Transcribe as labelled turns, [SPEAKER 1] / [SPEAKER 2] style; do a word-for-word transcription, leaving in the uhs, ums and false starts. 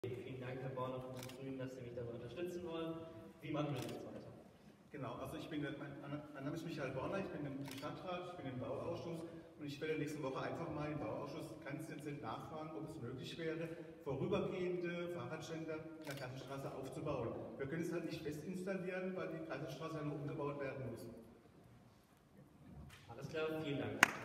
[SPEAKER 1] Vielen Dank, Herr Borner von den Grünen, dass Sie mich dabei unterstützen wollen. Wie machen wir jetzt weiter?
[SPEAKER 2] Genau, also ich bin, mein Name ist Michael Borner, ich bin im Stadtrat, ich bin im Bauausschuss und ich werde nächste Woche einfach mal im Bauausschuss ganz dezent nachfragen, ob es möglich wäre, vorübergehende Fahrradständer in der Kaiserstraße aufzubauen. Wir können es halt nicht fest installieren, weil die Kaiserstraße ja noch umgebaut werden muss.
[SPEAKER 1] Alles klar, vielen Dank.